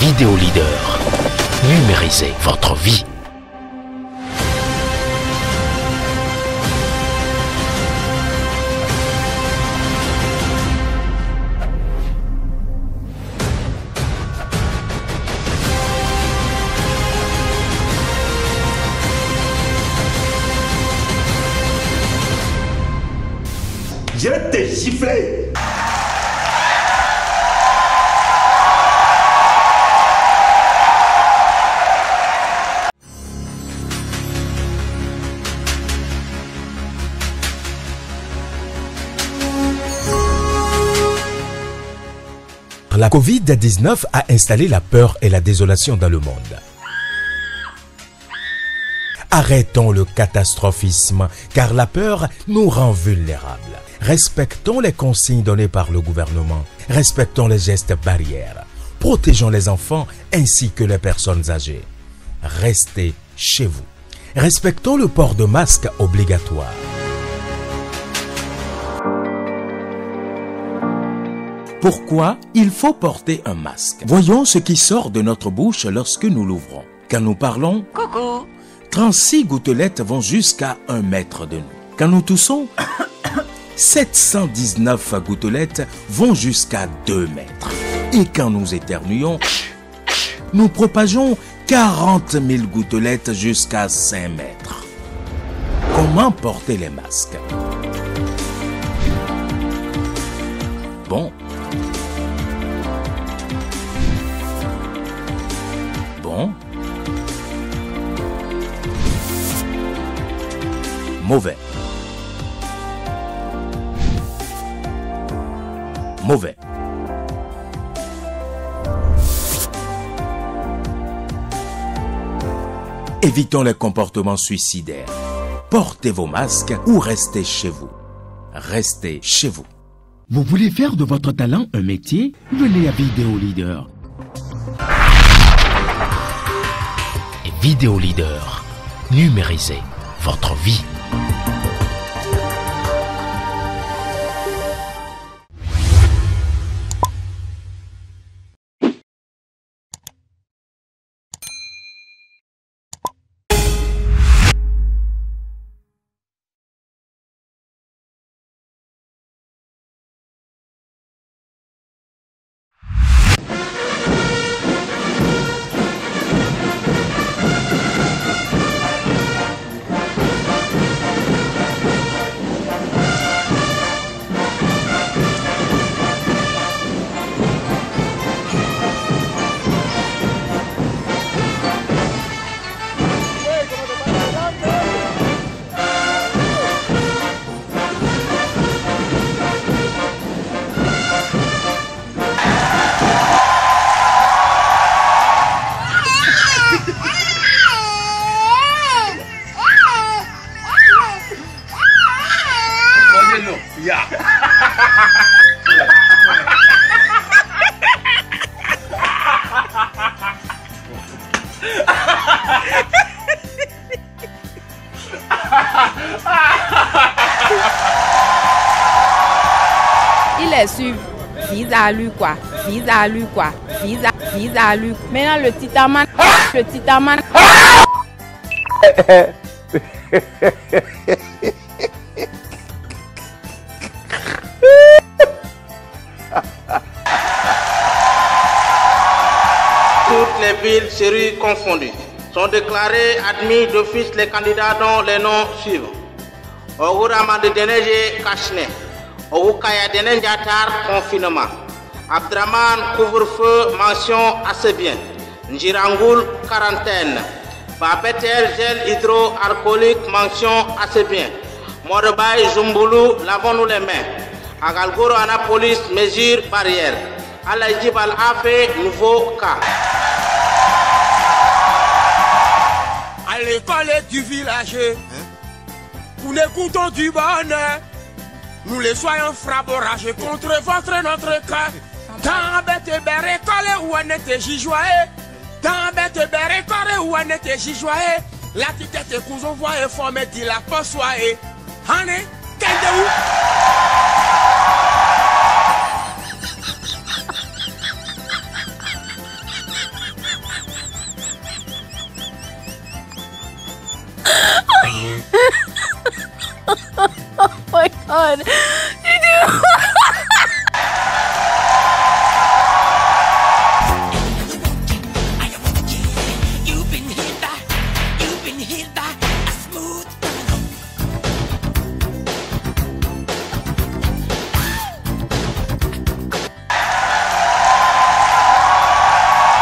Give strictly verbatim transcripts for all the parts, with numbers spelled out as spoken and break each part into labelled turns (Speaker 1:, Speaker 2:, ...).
Speaker 1: Vidéo Leader. Numérisez votre vie.
Speaker 2: Je vais te gifler.
Speaker 3: La Covid dix-neuf a installé la peur et la désolation dans le monde. Arrêtons le catastrophisme, car la peur nous rend vulnérables. Respectons les consignes données par le gouvernement. Respectons les gestes barrières. Protégeons les enfants ainsi que les personnes âgées. Restez chez vous. Respectons le port de masque obligatoire. Pourquoi il faut porter un masque? Voyons ce qui sort de notre bouche lorsque nous l'ouvrons. Quand nous parlons, coucou, trente-six gouttelettes vont jusqu'à un mètre de nous. Quand nous toussons, sept cent dix-neuf gouttelettes vont jusqu'à deux mètres. Et quand nous éternuons, nous propageons quarante mille gouttelettes jusqu'à cinq mètres. Comment porter les masques? Bon. Bon. Mauvais. Mauvais. Évitons les comportements suicidaires. Portez vos masques ou restez chez vous. Restez chez vous.
Speaker 4: Vous voulez faire de votre talent un métier? Venez à Vidéo Leader.
Speaker 1: Vidéo Leader. Numérisez votre vie.
Speaker 5: Il est sûr, vise à lui quoi, vise à lui quoi, vise à, vise à lui. Maintenant le titaman, le titaman.
Speaker 6: Toutes les villes, séries confondues, sont déclarés admis d'office les candidats dont les noms suivent. Ogurama de Deneje Kachne, Ogukaya Denenjatar confinement, Abdraman couvre-feu mention assez bien, Njirangoul quarantaine, Babetel gel hydroalcoolique mention assez bien, Morebay Zumbulu lavons-nous les mains, Agalgoro Anapolis mesure barrière, Alaïdib Al-Afé nouveau cas.
Speaker 7: À l'école du village, nous l'écoutons du bonheur. Nous les soyons fraborage contre votre notre cas. Dans bête béré collé où on était jijoyé. Dans bête béré collé où on était jijoyé. La tête que vous voyez former dit la posoye. Hane, qu'est-ce que vous?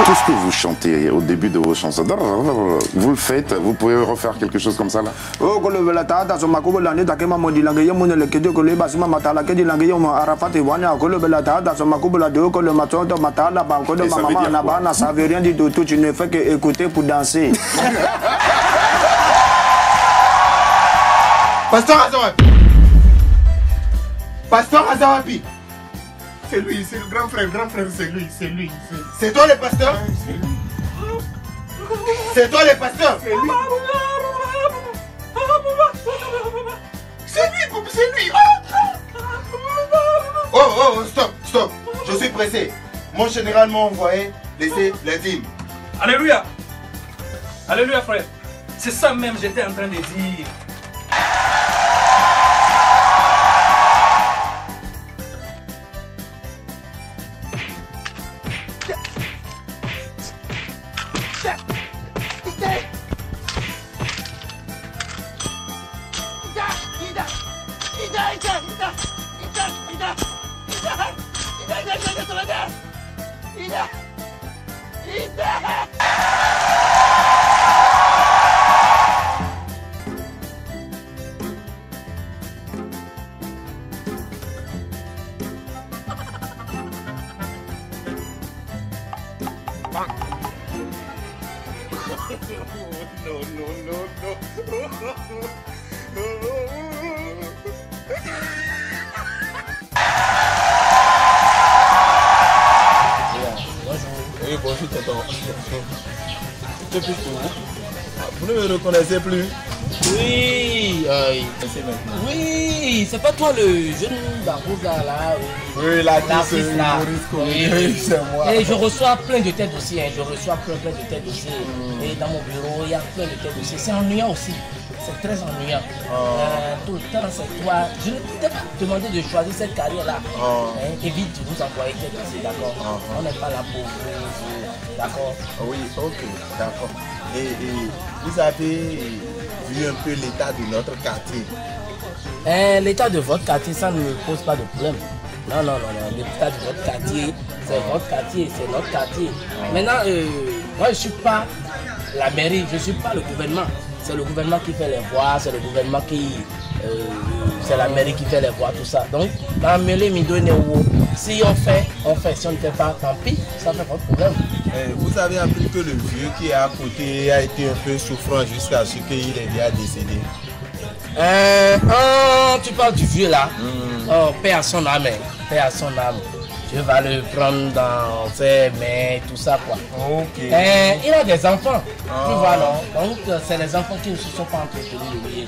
Speaker 8: Tout ce que vous chantez au début de vos chansons, vous le faites, vous pouvez refaire quelque chose comme ça là?
Speaker 9: Oh, quand le velata, son maco, l'année d'Akema Modilangue, mon le Kedio, le Basima Matala, Kedilangue, Arafat et Wania, le velata, son maco, la deux, le maton de Matala, Banco de Maman, Nabana, ça veut rien du tout, tu ne fais qu'écouter pour danser.
Speaker 2: Pasteur Azawapi. Pasteur Azawapi. C'est lui, c'est le grand frère, grand frère, c'est lui, c'est lui. C'est toi le pasteur? C'est lui. C'est toi le pasteur? C'est lui. C'est lui, c'est lui. Oh, oh, oh, stop, stop. Je suis pressé. Mon général m'a envoyé laisser les dîmes.
Speaker 10: Alléluia. Alléluia, frère. C'est ça même que j'étais en train de dire.
Speaker 2: No, no, no, no.
Speaker 11: Oui, bonjour, tonton. Depuis tout. Vous ne me reconnaissez plus?
Speaker 12: Oui, euh, oui, c'est pas toi le jeune Barouza là? Oui,
Speaker 11: oui l'artiste
Speaker 12: là.
Speaker 11: Oui, oui c'est moi.
Speaker 12: Et je reçois plein de têtes aussi, hein. Je reçois plein, plein de têtes aussi. Mm. Et dans mon bureau, il y a plein de têtes aussi. C'est ennuyant aussi. C'est très ennuyant. Oh. Euh, tout le temps, c'est toi. Je ne t'ai pas demandé de choisir cette carrière-là. Oh. Hein, évite de nous envoyer tête aussi, d'accord? Oh. On n'est pas là pour vous. D'accord?
Speaker 11: Oui, ok, d'accord. Et, et vous avez vu un peu l'état de notre quartier?
Speaker 12: Euh, l'état de votre quartier, ça ne me pose pas de problème. Non, non, non, non. L'état de votre quartier, c'est oh. votre quartier, c'est notre quartier. Oh. Maintenant, euh, moi, je ne suis pas la mairie, je ne suis pas le gouvernement. C'est le gouvernement qui fait les voies, c'est le gouvernement qui... Euh, c'est la mairie qui fait les voies, tout ça. Donc, dans le mêlée, si on fait, on fait. Si on ne fait pas, tant pis, ça fait pas de problème.
Speaker 11: Eh, vous avez appris que le vieux qui est à côté a été un peu souffrant jusqu'à ce qu'il est déjà décédé.
Speaker 12: Euh, oh, tu parles du vieux là? Mm. Oh, paix à son âme, paix à son âme. Dieu va le prendre dans ses mains, tout ça quoi.
Speaker 11: Ok.
Speaker 12: Euh, il a des enfants, oh. Tu vois non? Donc c'est les enfants qui ne se sont pas entretenus.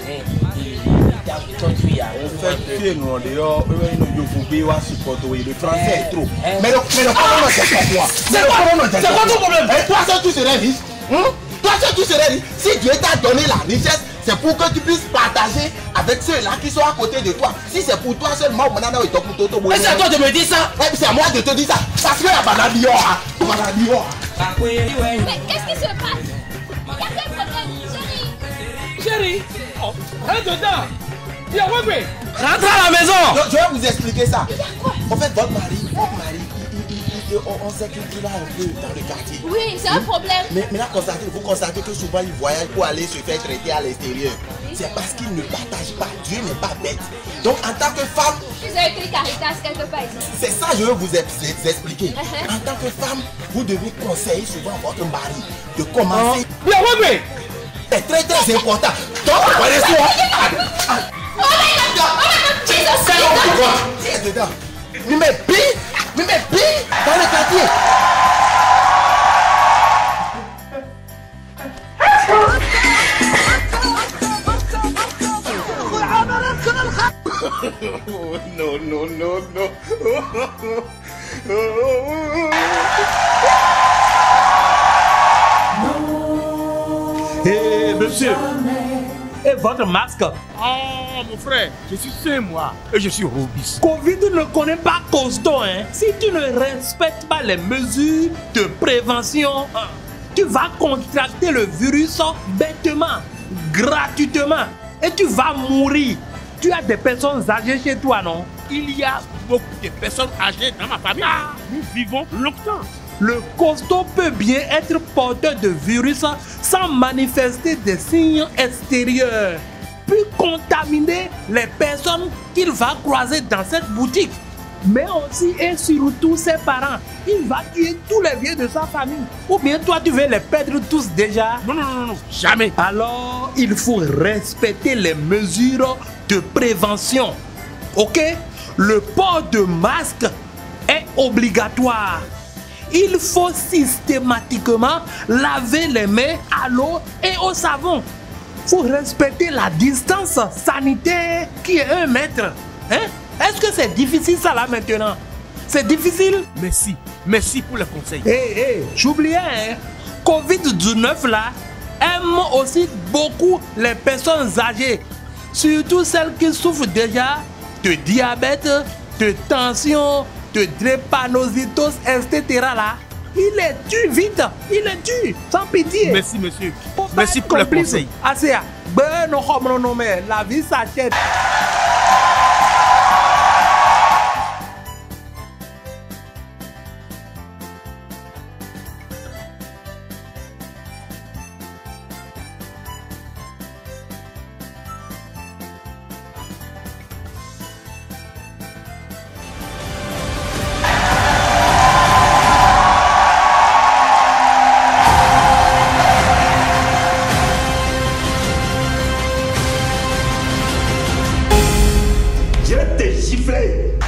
Speaker 2: Le français est trop. Mais le corona c'est pas toi. C'est quoi ton problème? Toi seul tu serais riche. Toi seul tu serais riche. Si Dieu t'a donné la richesse, c'est pour que tu puisses partager avec ceux-là qui sont à côté de toi. Si c'est pour toi seulement, mais c'est à toi de me dire ça. C'est à moi de te dire ça. Parce que la banane
Speaker 13: Mais qu'est-ce qui se passe? Il y a quel problème, chérie?
Speaker 10: Chérie, oh, rentre dedans. Viens, ouais,
Speaker 12: rentre à la maison.
Speaker 2: Je, je vais vous expliquer ça. En fait, votre mari, votre mari, on, on sait qu'il a un peu dans le quartier.
Speaker 13: Oui, c'est un problème.
Speaker 2: Mais maintenant, constatez, vous constatez que souvent il voyage pour aller se faire traiter à l'extérieur. Oui. C'est parce qu'il ne partage pas. Dieu n'est pas bête. Donc, en tant que femme...
Speaker 13: Vous avez écrit Caritas quelque part ici.
Speaker 2: C'est ça que je veux vous expliquer. Uh-huh. En tant que femme, vous devez conseiller souvent votre mari de commencer...
Speaker 10: Oh. Bien, ouais, mais...
Speaker 2: C'est très très important. Donc, prenez-moi.
Speaker 13: Oh my God! Oh my God!
Speaker 2: Tiens dedans. Mais mais pire, mais mais pire dans le quartier.
Speaker 11: Non, non, non, non.
Speaker 10: Hé, monsieur. Et votre masque? Oh, mon frère, je suis seul, moi. Et je suis robuste. Covid ne connaît pas costaud, hein. Si tu ne respectes pas les mesures de prévention, tu vas contracter le virus bêtement, gratuitement. Et tu vas mourir. Tu as des personnes âgées chez toi, non? Il y a beaucoup de personnes âgées dans ma famille. Ah, nous vivons longtemps. le costaud peut bien être porteur de virus sans manifester des signes extérieurs, puis contaminer les personnes qu'il va croiser dans cette boutique, mais aussi et surtout ses parents. Il va tuer tous les vieux de sa famille. Ou bien toi, tu veux les perdre tous déjà?
Speaker 7: Non, non, non, non, jamais.
Speaker 10: Alors, il faut respecter les mesures de prévention. Ok? Le port de masque est obligatoire. Il faut systématiquement laver les mains à l'eau et au savon. Il faut respecter la distance sanitaire qui est un mètre. Hein? Est-ce que c'est difficile ça là maintenant? C'est difficile?
Speaker 7: Merci, merci pour le conseil.
Speaker 10: Hé, hey, hé, hey, j'oubliais, hein? covid dix-neuf là aime aussi beaucoup les personnes âgées, surtout celles qui souffrent déjà de diabète, de tension, de drépanocytose, et cetera là. Il les tue vite, il les tue, sans pitié.
Speaker 7: Merci monsieur, merci pour le conseil.
Speaker 10: Assez, ben non, non, mais la vie s'achète.
Speaker 2: Je vais te gifler.